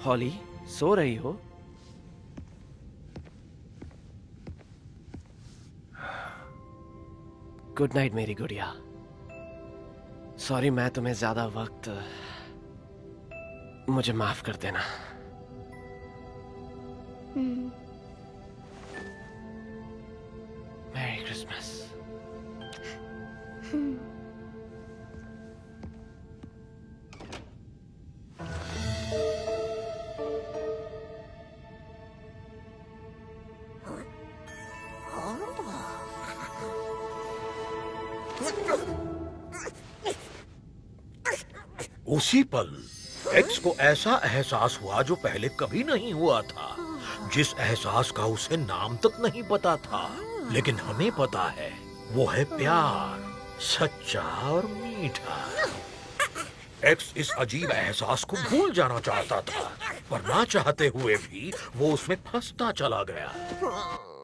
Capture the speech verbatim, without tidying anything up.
हॉली, सो रही हो? Good night मेरी गुड़िया। सॉरी मैं तुम्हें ज्यादा वक्त, मुझे माफ कर देना। Merry Christmas. उसी पल एक्स को ऐसा एहसास हुआ जो पहले कभी नहीं हुआ था, जिस एहसास का उसे नाम तक नहीं पता था, लेकिन हमें पता है वो है प्यार, सच्चा और मीठा। एक्स इस अजीब एहसास को भूल जाना चाहता था, पर ना चाहते हुए भी वो उसमें फंसता चला गया।